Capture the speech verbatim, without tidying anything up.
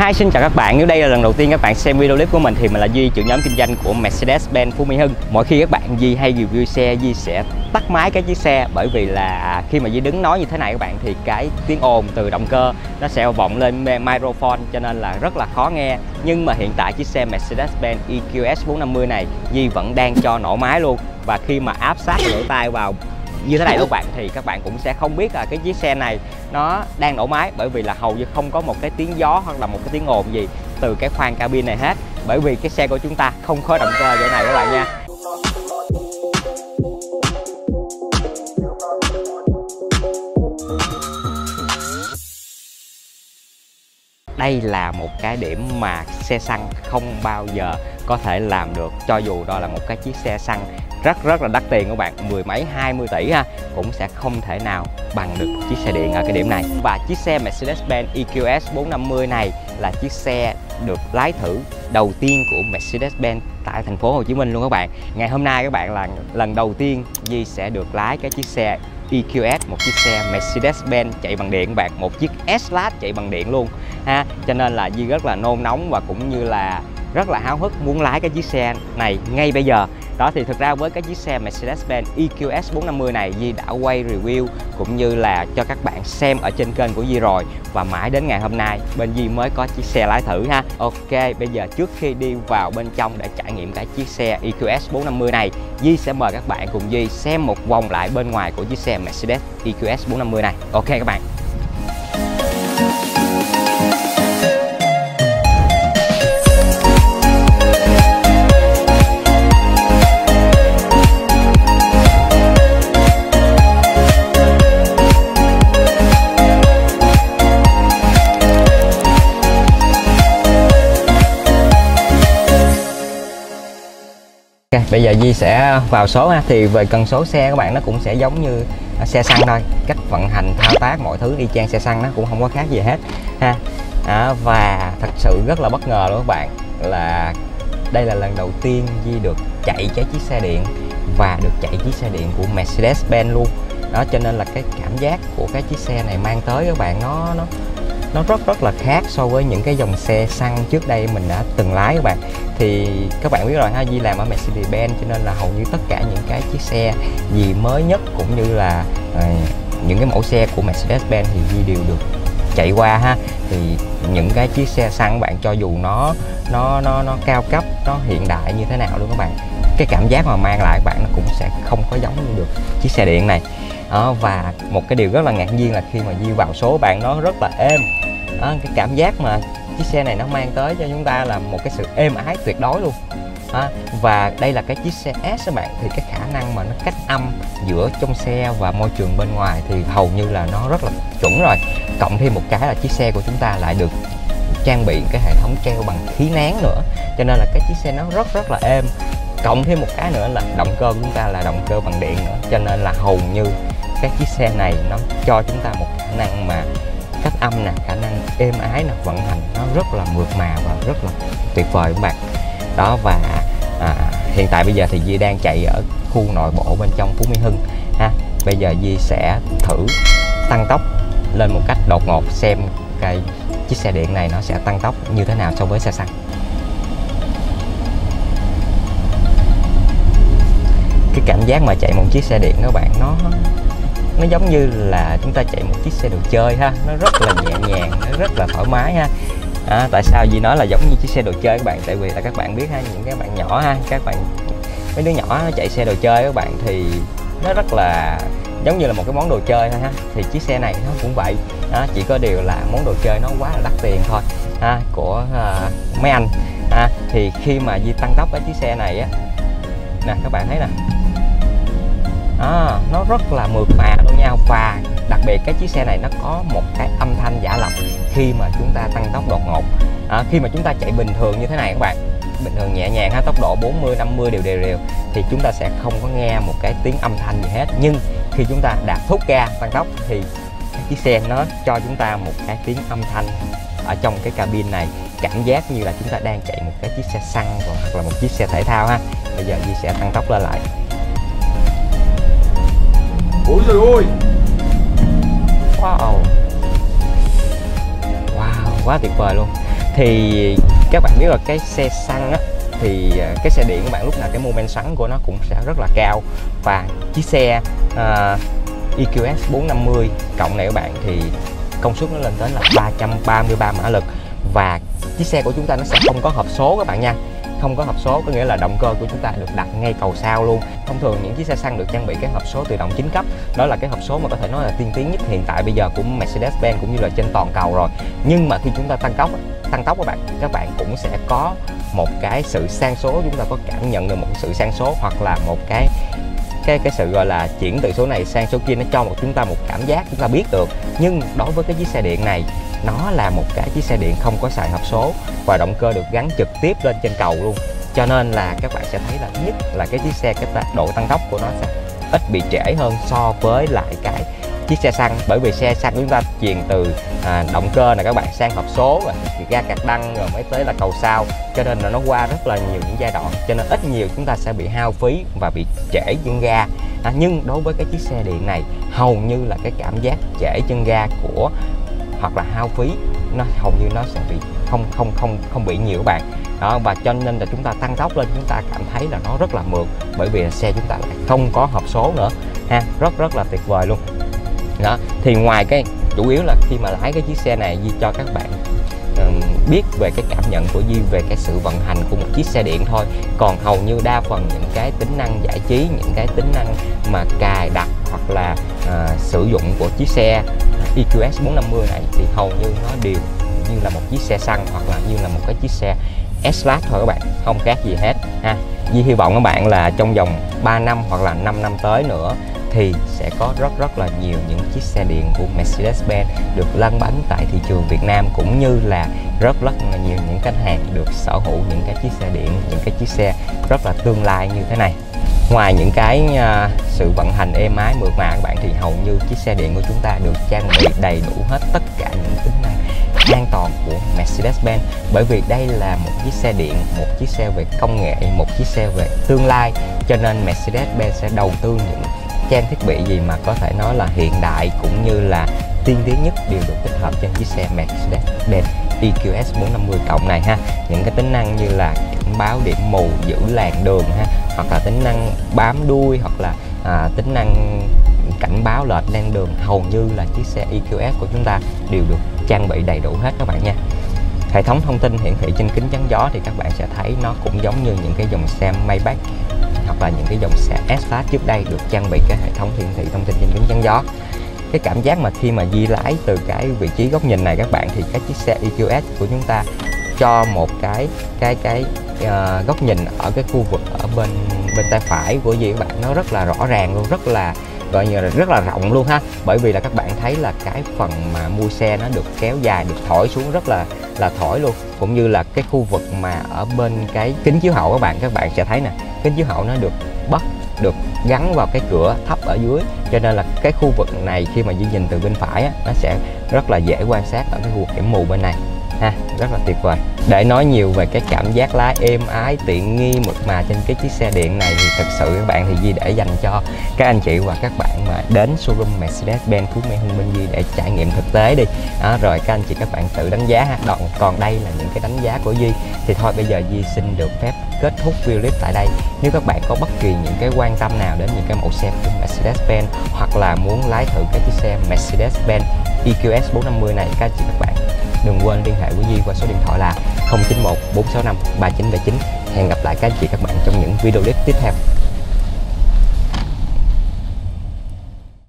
Hi, xin chào các bạn. Nếu đây là lần đầu tiên các bạn xem video clip của mình thì mình là Duy, trưởng nhóm kinh doanh của Mercedes-Benz Phú Mỹ Hưng. Mỗi khi các bạn Duy hay review xe, Duy sẽ tắt máy cái chiếc xe, bởi vì là khi mà Duy đứng nói như thế này các bạn thì cái tiếng ồn từ động cơ nó sẽ vọng lên microphone, cho nên là rất là khó nghe. Nhưng mà hiện tại chiếc xe Mercedes-Benz E Q S bốn năm mươi này Duy vẫn đang cho nổ máy luôn, và khi mà áp sát lỗ tai vào như thế này các bạn thì các bạn cũng sẽ không biết là cái chiếc xe này nó đang nổ máy, bởi vì là hầu như không có một cái tiếng gió hoặc là một cái tiếng ồn gì từ cái khoang cabin này hết, bởi vì cái xe của chúng ta không có động cơ vậy này các bạn nha. Đây là một cái điểm mà xe xăng không bao giờ có thể làm được, cho dù đó là một cái chiếc xe xăng rất rất là đắt tiền các bạn, mười mấy hai mươi tỷ ha, cũng sẽ không thể nào bằng được chiếc xe điện ở cái điểm này. Và chiếc xe Mercedes-Benz E Q S bốn năm mươi này là chiếc xe được lái thử đầu tiên của Mercedes-Benz tại thành phố Hồ Chí Minh luôn các bạn. Ngày hôm nay các bạn là lần đầu tiên Duy sẽ được lái cái chiếc xe E Q S, một chiếc xe Mercedes-Benz chạy bằng điện các bạn, một chiếc S-Class chạy bằng điện luôn ha. Cho nên là Duy rất là nôn nóng và cũng như là rất là háo hức muốn lái cái chiếc xe này ngay bây giờ. Đó thì thực ra với cái chiếc xe Mercedes-Benz E Q S bốn năm mươi này Duy đã quay review cũng như là cho các bạn xem ở trên kênh của Duy rồi, và mãi đến ngày hôm nay bên Duy mới có chiếc xe lái thử ha. Ok, bây giờ trước khi đi vào bên trong để trải nghiệm cái chiếc xe E Q S bốn năm mươi này, Duy sẽ mời các bạn cùng Duy xem một vòng lại bên ngoài của chiếc xe Mercedes E Q S bốn năm mươi này. Ok các bạn. Okay, bây giờ Duy sẽ vào số ha. Thì về cần số xe các bạn nó cũng sẽ giống như xe xăng thôi, cách vận hành thao tác mọi thứ y chang xe xăng, nó cũng không có khác gì hết ha. À, và thật sự rất là bất ngờ luôn các bạn, là đây là lần đầu tiên Duy được chạy cái chiếc xe điện và được chạy chiếc xe điện của Mercedes-Benz luôn. Đó, cho nên là cái cảm giác của cái chiếc xe này mang tới các bạn nó nó nó rất rất là khác so với những cái dòng xe xăng trước đây mình đã từng lái các bạn. Thì các bạn biết rồi ha, Duy làm ở Mercedes-Benz cho nên là hầu như tất cả những cái chiếc xe gì mới nhất cũng như là uh, những cái mẫu xe của Mercedes-Benz thì Duy đều được chạy qua ha. Thì những cái chiếc xe xăng các bạn, cho dù nó nó nó nó cao cấp, nó hiện đại như thế nào luôn các bạn, cái cảm giác mà mang lại các bạn nó cũng sẽ không có giống như được chiếc xe điện này. Đó, và một cái điều rất là ngạc nhiên là khi mà Duy vào số bạn nó rất là êm. Đó, cái cảm giác mà chiếc xe này nó mang tới cho chúng ta là một cái sự êm ái tuyệt đối luôn. Đó, và đây là cái chiếc xe S các bạn, thì cái khả năng mà nó cách âm giữa trong xe và môi trường bên ngoài thì hầu như là nó rất là chuẩn rồi. Cộng thêm một cái là chiếc xe của chúng ta lại được trang bị cái hệ thống treo bằng khí nén nữa, cho nên là cái chiếc xe nó rất rất là êm. Cộng thêm một cái nữa là động cơ của chúng ta là động cơ bằng điện nữa, cho nên là hầu như cái chiếc xe này nó cho chúng ta một khả năng mà cách âm nè, khả năng êm ái nè, vận hành nó rất là mượt mà và rất là tuyệt vời các bạn. Đó, và à, hiện tại bây giờ thì Duy đang chạy ở khu nội bộ bên trong Phú Mỹ Hưng ha. Bây giờ Duy sẽ thử tăng tốc lên một cách đột ngột xem cái chiếc xe điện này nó sẽ tăng tốc như thế nào so với xe xăng. Cái cảm giác mà chạy một chiếc xe điện các bạn, nó nó giống như là chúng ta chạy một chiếc xe đồ chơi ha, nó rất là nhẹ nhàng, nó rất là thoải mái ha. À, tại sao Duy nói là giống như chiếc xe đồ chơi các bạn? Tại vì là các bạn biết ha, những cái bạn nhỏ ha, các bạn mấy đứa nhỏ nó chạy xe đồ chơi các bạn thì nó rất là giống như là một cái món đồ chơi thôi ha. Thì chiếc xe này nó cũng vậy. Đó, chỉ có điều là món đồ chơi nó quá là đắt tiền thôi ha, của uh, mấy anh ha. Thì khi mà Duy tăng tốc cái chiếc xe này á nè, các bạn thấy nè, à, nó rất là mượt mà luôn nha. Và đặc biệt cái chiếc xe này nó có một cái âm thanh giả lập khi mà chúng ta tăng tốc đột ngột. À, khi mà chúng ta chạy bình thường như thế này các bạn, bình thường nhẹ nhàng ha, tốc độ bốn mươi năm mươi đều đều đều thì chúng ta sẽ không có nghe một cái tiếng âm thanh gì hết. Nhưng khi chúng ta đạp thúc ga tăng tốc thì cái chiếc xe nó cho chúng ta một cái tiếng âm thanh ở trong cái cabin này, cảm giác như là chúng ta đang chạy một cái chiếc xe xăng hoặc là một chiếc xe thể thao ha. Bây giờ Duy sẽ tăng tốc lên lại. Ôi trời ơi, wow, wow, quá tuyệt vời luôn. Thì các bạn biết là cái xe xăng á, thì cái xe điện các bạn lúc nào cái mô men xoắn của nó cũng sẽ rất là cao. Và chiếc xe uh, e quy ét bốn năm mươi cộng này các bạn thì công suất nó lên tới là ba trăm ba mươi ba mã lực. Và chiếc xe của chúng ta nó sẽ không có hộp số các bạn nha. Không có hộp số có nghĩa là động cơ của chúng ta được đặt ngay cầu sau luôn. Thông thường những chiếc xe xăng được trang bị cái hộp số tự động chín cấp. Đó là cái hộp số mà có thể nói là tiên tiến nhất hiện tại bây giờ của Mercedes-Benz cũng như là trên toàn cầu rồi. Nhưng mà khi chúng ta tăng tốc tăng tốc các bạn, các bạn cũng sẽ có một cái sự sang số, chúng ta có cảm nhận được một sự sang số hoặc là một cái cái cái sự gọi là chuyển từ số này sang số kia, nó cho một chúng ta một cảm giác chúng ta biết được. Nhưng đối với cái chiếc xe điện này, nó là một cái chiếc xe điện không có xài hộp số và động cơ được gắn trực tiếp lên trên cầu luôn. Cho nên là các bạn sẽ thấy là nhất là cái chiếc xe cái độ tăng tốc của nó sẽ ít bị trễ hơn so với lại cái chiếc xe xăng. Bởi vì xe xăng chúng ta truyền từ à, động cơ này các bạn sang hộp số rồi ga cạc đăng rồi mới tới là cầu sau, cho nên là nó qua rất là nhiều những giai đoạn, cho nên ít nhiều chúng ta sẽ bị hao phí và bị trễ chân ga. À, nhưng đối với cái chiếc xe điện này hầu như là cái cảm giác trễ chân ga của hoặc là hao phí nó hầu như nó sẽ bị không không không không bị nhiều các bạn. Đó, và cho nên là chúng ta tăng tốc lên chúng ta cảm thấy là nó rất là mượt, bởi vì là xe chúng ta lại không có hộp số nữa ha, rất rất là tuyệt vời luôn. Đó, thì ngoài cái chủ yếu là khi mà lái cái chiếc xe này Di cho các bạn um, biết về cái cảm nhận của Di về cái sự vận hành của một chiếc xe điện thôi. Còn hầu như đa phần những cái tính năng giải trí, những cái tính năng mà cài đặt hoặc là uh, sử dụng của chiếc xe e quy ét bốn năm mươi này thì hầu như nó đều như là một chiếc xe xăng hoặc là như là một cái chiếc xe S-Class thôi các bạn, không khác gì hết ha. Di hy vọng các bạn là trong vòng ba năm hoặc là năm năm tới nữa thì sẽ có rất rất là nhiều những chiếc xe điện của Mercedes-Benz được lăn bánh tại thị trường Việt Nam, cũng như là rất rất là nhiều những khách hàng được sở hữu những cái chiếc xe điện, những cái chiếc xe rất là tương lai như thế này. Ngoài những cái uh, sự vận hành êm ái mượt mà các bạn thì hầu như chiếc xe điện của chúng ta được trang bị đầy đủ hết tất cả những tính năng an toàn của Mercedes-Benz, bởi vì đây là một chiếc xe điện, một chiếc xe về công nghệ, một chiếc xe về tương lai, cho nên Mercedes-Benz sẽ đầu tư những trang thiết bị gì mà có thể nói là hiện đại cũng như là tiên tiến nhất đều được tích hợp trên chiếc xe Mercedes-Benz e quy ét bốn năm mươi cộng này ha. Những cái tính năng như là cảnh báo điểm mù, giữ làn đường ha, hoặc là tính năng bám đuôi, hoặc là à, tính năng cảnh báo lệch lên đường, hầu như là chiếc xe e quy ét của chúng ta đều được trang bị đầy đủ hết các bạn nha. Hệ thống thông tin hiển thị trên kính chắn gió thì các bạn sẽ thấy nó cũng giống như những cái dòng xe Maybach hoặc là những cái dòng xe S-Class trước đây được trang bị cái hệ thống hiển thị thông tin trên kính chắn gió. Cái cảm giác mà khi mà Di lái từ cái vị trí góc nhìn này các bạn thì cái chiếc xe e quy ét của chúng ta cho một cái cái cái uh, góc nhìn ở cái khu vực ở bên bên tay phải của Di các bạn, nó rất là rõ ràng luôn, rất là gọi như là rất là rộng luôn ha. Bởi vì là các bạn thấy là cái phần mà mui xe nó được kéo dài, được thổi xuống rất là là thổi luôn, cũng như là cái khu vực mà ở bên cái kính chiếu hậu các bạn các bạn sẽ thấy nè, kính chiếu hậu nó được bắt được gắn vào cái cửa thấp ở dưới, cho nên là cái khu vực này khi mà Di nhìn từ bên phải á, nó sẽ rất là dễ quan sát ở cái khu vực điểm mù bên này ha, rất là tuyệt vời. Để nói nhiều về cái cảm giác lái êm ái, tiện nghi, mượt mà trên cái chiếc xe điện này thì thật sự các bạn thì Di để dành cho các anh chị và các bạn mà đến showroom Mercedes-Benz Phú Mỹ Hưng bên Di để trải nghiệm thực tế đi. Đó, rồi các anh chị các bạn tự đánh giá ha. Đoạn còn đây là những cái đánh giá của Di. Thì thôi bây giờ Di xin được phép kết thúc video clip tại đây. Nếu các bạn có bất kỳ những cái quan tâm nào đến những cái mẫu xe của Mercedes-Benz hoặc là muốn lái thử cái chiếc xe Mercedes-Benz e quy ét bốn năm mươi này, các anh chị các bạn đừng quên liên hệ với Di qua số điện thoại là không chín một bốn sáu năm ba chín bảy chín. Hẹn gặp lại các anh chị các bạn trong những video clip tiếp theo.